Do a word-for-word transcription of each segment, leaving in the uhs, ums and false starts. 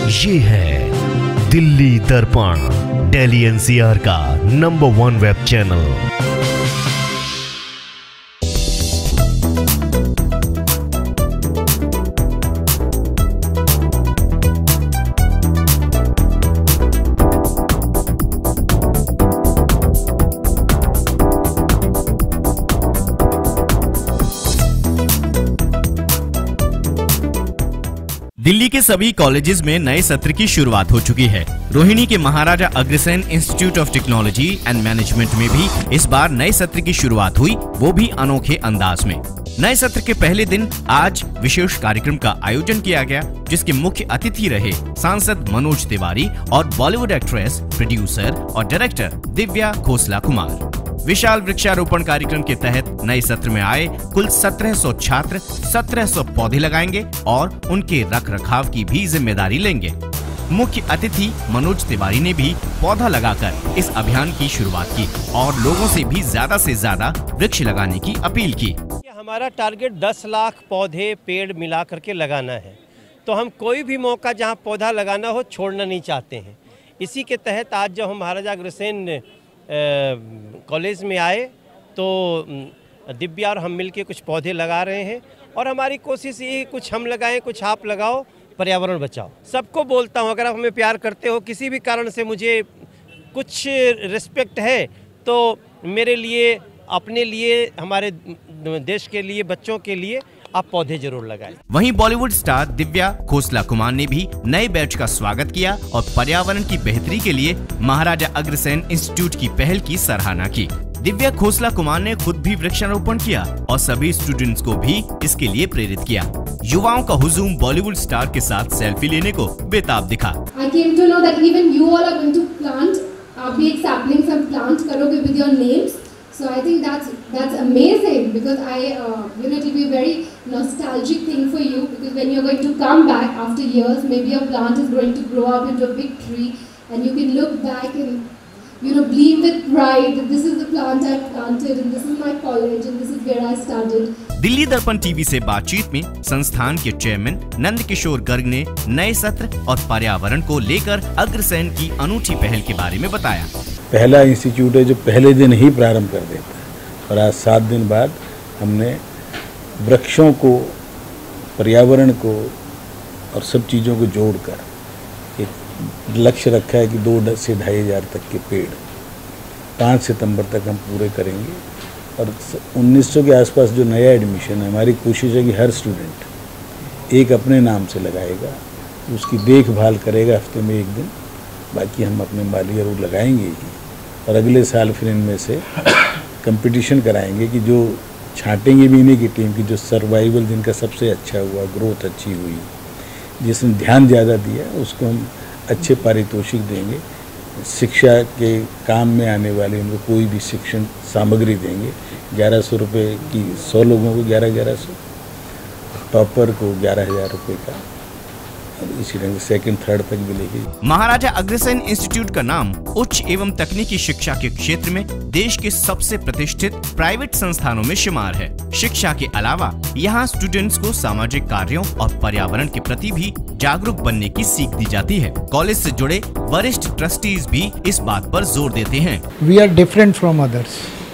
ये है Delhi Darpan, Delhi N C R का number one web channel. Delhi के सभी कॉलेजेस में नए सत्र की शुरुआत हो चुकी है। रोहिणी के Maharaja Agrasen Institute of Technology and Management में भी इस बार नए सत्र की शुरुआत हुई, वो भी अनोखे अंदाज में। नए सत्र के पहले दिन आज विशेष कार्यक्रम का आयोजन किया गया, जिसके मुख्य अतिथि रहे सांसद मनोज तिवारी और बॉलीवुड एक्ट्रेस, प्रोड्यूसर और डायरेक्टर दिव्या खोसला कुमार। विशाल वृक्षारोपण कार्यक्रम के तहत नए सत्र में आए कुल सत्रह सौ छात्र सत्रह सौ पौधे लगाएंगे और उनके रख रखाव की भी जिम्मेदारी लेंगे। मुख्य अतिथि मनोज तिवारी ने भी पौधा लगाकर इस अभियान की शुरुआत की और लोगों से भी ज्यादा से ज्यादा वृक्ष लगाने की अपील की। हमारा टारगेट दस लाख पौधे पेड़ मिला करके लगाना है, तो हम कोई भी मौका जहां पौधा लगाना हो छोड़ना नहीं चाहते हैं। इसी के तहत आज जब हम महाराजा अग्रसेन कॉलेज में आए तो दिव्या और हम मिलके कुछ पौधे लगा रहे हैं और हमारी कोशिश ये है कुछ हम लगाएं, कुछ आप लगाओ, पर्यावरण बचाओ। सबको बोलता हूँ, अगर आप हमें प्यार करते हो, किसी भी कारण से मुझे कुछ रिस्पेक्ट है, तो मेरे लिए, अपने लिए, हमारे देश के लिए, बच्चों के लिए आप पौधे जरूर लगाएं। वहीं बॉलीवुड स्टार दिव्या खोसला कुमार ने भी नए बैच का स्वागत किया और पर्यावरण की बेहतरी के लिए महाराजा अग्रसेन इंस्टीट्यूट की पहल की सराहना की। दिव्या खोसला कुमार ने खुद भी वृक्षारोपण किया और सभी स्टूडेंट्स को भी इसके लिए प्रेरित किया। युवाओं का हुजूम बॉलीवुड स्टार के साथ सेल्फी लेने को बेताब दिखा। I came to know that even you all are going to plant, आप भी एक sapling सब plant करोगे with your names. So I think that's that's amazing because I uh, you know it will be a very nostalgic thing for you, because when you're going to come back after years, maybe your plant is going to grow up into a big tree and you can look back and you know gleam with pride that this is the plant I planted and this is my college and this is where I studied. Delhi Darpan TV से बातचीत में संस्थान के chairman Nand Kishore Garg ने नए सत्र और पर्यावरण को लेकर अग्रसेन की अनूठी पहल के बारे में बताया। पहला इंस्टीट्यूट है जो पहले दिन ही प्रारंभ कर देता है और आज सात दिन बाद हमने वृक्षों को, पर्यावरण को और सब चीज़ों को जोड़कर एक लक्ष्य रखा है कि दो से ढाई हजार तक के पेड़ पाँच सितंबर तक हम पूरे करेंगे। और उन्नीस सौ के आसपास जो नया एडमिशन है, हमारी कोशिश है कि हर स्टूडेंट एक अपने नाम से लगाएगा, उसकी देखभाल करेगा हफ्ते में एक दिन, बाकी हम अपने माली और लगाएंगे ही। और अगले साल फिर इनमें से कंपटीशन कराएंगे कि जो छांटेंगे भी इन्हीं की टीम की, जो सर्वाइवल जिनका सबसे अच्छा हुआ, ग्रोथ अच्छी हुई, जिसने ध्यान ज़्यादा दिया, उसको हम अच्छे पारितोषिक देंगे। शिक्षा के काम में आने वाले उनको कोई भी शिक्षण सामग्री देंगे। ग्यारह सौ रुपये की सौ लोगों को ग्यारह ग्यारह सौ, टॉपर को ग्यारह हजार रुपये का, इसी ढंग से सेकंड थर्ड तक मिलेगी। महाराजा अग्रसेन इंस्टीट्यूट का नाम उच्च एवं तकनीकी शिक्षा के क्षेत्र में देश के सबसे प्रतिष्ठित प्राइवेट संस्थानों में शुमार है। शिक्षा के अलावा यहाँ स्टूडेंट्स को सामाजिक कार्यों और पर्यावरण के प्रति भी जागरूक बनने की सीख दी जाती है। कॉलेज से जुड़े वरिष्ठ ट्रस्टीज भी इस बात पर जोर देते हैं। We are different from others.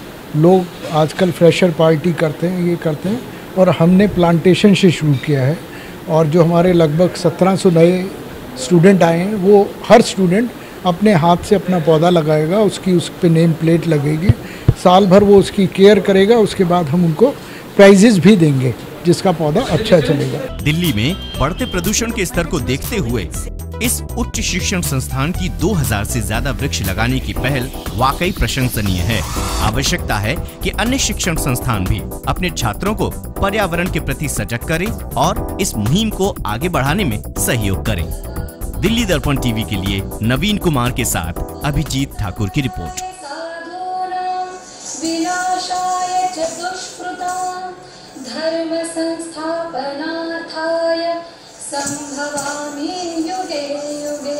लोग आजकल फ्रेशर पार्टी करते हैं, ये करते हैं, और हमने प्लांटेशन से शुरू किया है। और जो हमारे लगभग सत्रह सौ नए स्टूडेंट आए हैं, वो हर स्टूडेंट अपने हाथ से अपना पौधा लगाएगा, उसकी उस पे नेम प्लेट लगेगी, साल भर वो उसकी केयर करेगा, उसके बाद हम उनको प्राइजेस भी देंगे जिसका पौधा अच्छा चलेगा। दिल्ली में बढ़ते प्रदूषण के स्तर को देखते हुए इस उच्च शिक्षण संस्थान की दो हज़ार से ज्यादा वृक्ष लगाने की पहल वाकई प्रशंसनीय है। आवश्यकता है कि अन्य शिक्षण संस्थान भी अपने छात्रों को पर्यावरण के प्रति सजग करें और इस मुहिम को आगे बढ़ाने में सहयोग करें। दिल्ली दर्पण टीवी के लिए नवीन कुमार के साथ अभिजीत ठाकुर की रिपोर्ट। धर्म संस्थापनार्थाय संभवामि युगे युगे।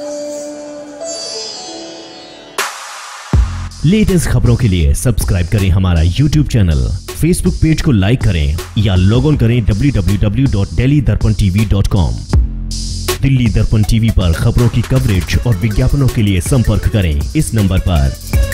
लेटेस्ट खबरों के लिए सब्सक्राइब करें हमारा यूट्यूब चैनल, फेसबुक पेज को लाइक करें या लॉग ऑन करें W W W dot Delhi Darpan TV dot com. Delhi Darpan TV पर खबरों की कवरेज और विज्ञापनों के लिए संपर्क करें इस नंबर पर।